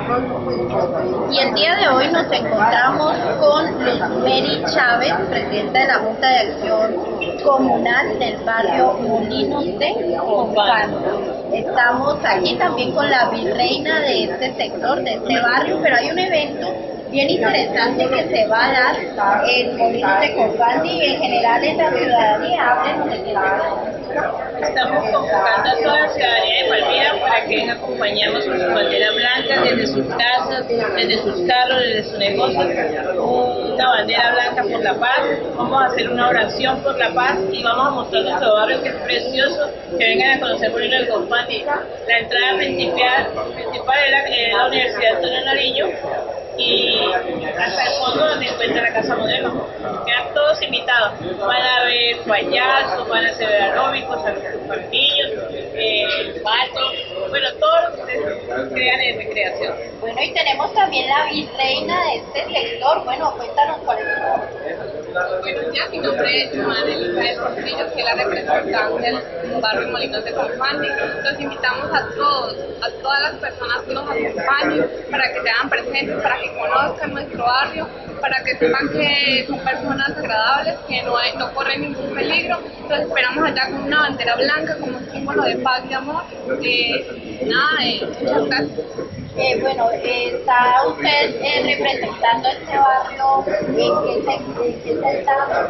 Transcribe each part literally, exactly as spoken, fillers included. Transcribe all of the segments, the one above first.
Y el día de hoy nos encontramos con Luzmeri Chávez, presidenta de la Junta de Acción Comunal del barrio Molinos de Confandi. Estamos aquí también con la virreina de este sector, de este barrio, pero hay un evento bien interesante que se va a dar en Molinos de Confandi y en general en la ciudadanía. Háblenos de qué. Estamos convocando a toda la ciudadanía de Palmira para que venga a acompañarnos con su bandera blanca desde sus casas, desde sus carros, desde sus negocios. Una bandera blanca por la paz. Vamos a hacer una oración por la paz y vamos a mostrar nuestro barrio que es precioso. Que vengan a conocer Molinos de Confandi. La entrada principal, principal es la, eh, la Universidad Antonio Nariño y hasta el fondo donde encuentra la Casa Modelo. Quedan todos invitados. Van a ver payasos, van a hacer aeróbicos, para niños, eh, patos, bueno, todo lo que ustedes crean en recreación. Bueno, y tenemos también la virreina de este sector. Bueno, cuéntanos cuál es su nombre. Buenos días, mi nombre es Joana Elizabeth Portillo, que es la representante del barrio Molinos de Confandi. Los invitamos a todos, a todas las personas que nos acompañen, para que se hagan presentes, para que conozcan nuestro barrio, para que sepan que son personas agradables, que no, hay, no corren ningún peligro. Entonces esperamos allá con una bandera blanca como símbolo de paz y amor. Eh, nada, eh, muchas gracias. Eh, bueno, eh, está usted eh, representando este barrio, ¿en qué se, en qué se está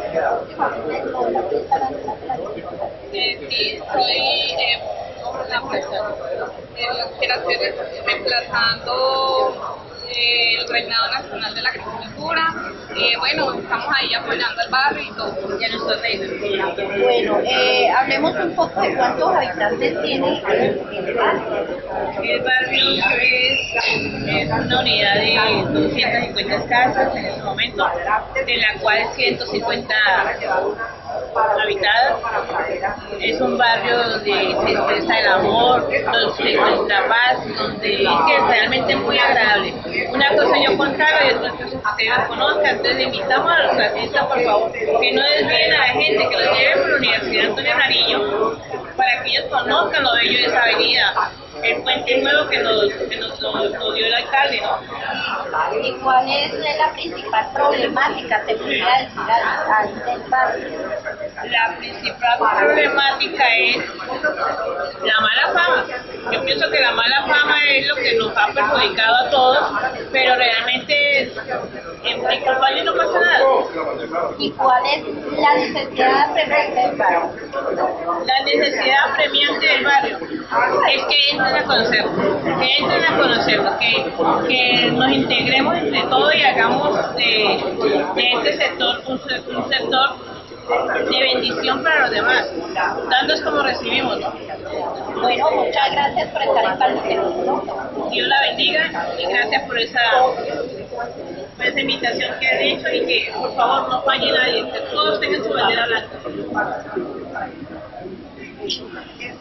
Eh, sí, soy eh, la persona eh, quiero hacer reemplazando eh, el Reinado Nacional de la Agricultura. Eh, bueno, estamos ahí apoyando al barrio y todo, y a nuestros reyes. Bueno, eh, hablemos un poco de cuántos habitantes tiene el barrio. El barrio es, es una unidad de doscientas cincuenta casas en este momento, de la cual ciento cincuenta habitadas. Es un barrio donde se expresa el amor, donde se encuentra paz, donde es realmente muy agradable. Una cosa yo contaba y otra cosa que ustedes conozcan, entonces invitamos a los artistas, por favor, que no desvíen a la gente, que los lleven por la Universidad Antonio Nariño, para que ellos conozcan lo bello de esa avenida, el puente nuevo que nos, que nos, nos, nos dio el alcalde, ¿no? ¿Y cuál es la principal problemática, se podría decir, al, al del barrio? La principal problemática es la mala fama. Yo pienso que la mala fama es lo que nos ha perjudicado a todos, pero realmente en, en Confandi no pasa nada. ¿Y cuál es la necesidad premiante del barrio? La necesidad premiante del barrio es que entren a conocerlo, que entren a conocerlo, que, que nos integremos entre todos y hagamos de, de este sector un, un sector de bendición para los demás, dando es como recibimos, ¿no? Bueno, muchas gracias por estar en Palmira. Dios la bendiga y gracias por esa, por esa invitación que ha hecho y que por favor no falle nadie, que todos tengan su bandera blanca.